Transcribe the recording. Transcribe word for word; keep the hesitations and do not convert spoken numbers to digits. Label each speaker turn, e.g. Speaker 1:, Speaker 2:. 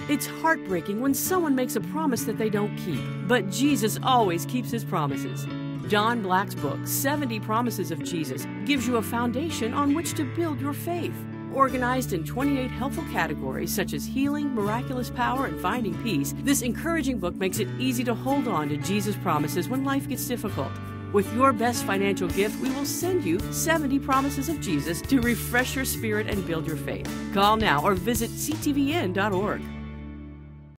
Speaker 1: It's heartbreaking when someone makes a promise that they don't keep, but Jesus always keeps his promises. Don Black's book, seventy Promises of Jesus, gives you a foundation on which to build your faith. Organized in twenty-eight helpful categories such as healing, miraculous power, and finding peace, this encouraging book makes it easy to hold on to Jesus' promises when life gets difficult. With your best financial gift, we will send you seventy Promises of Jesus to refresh your spirit and build your faith. Call now or visit c t v n dot org.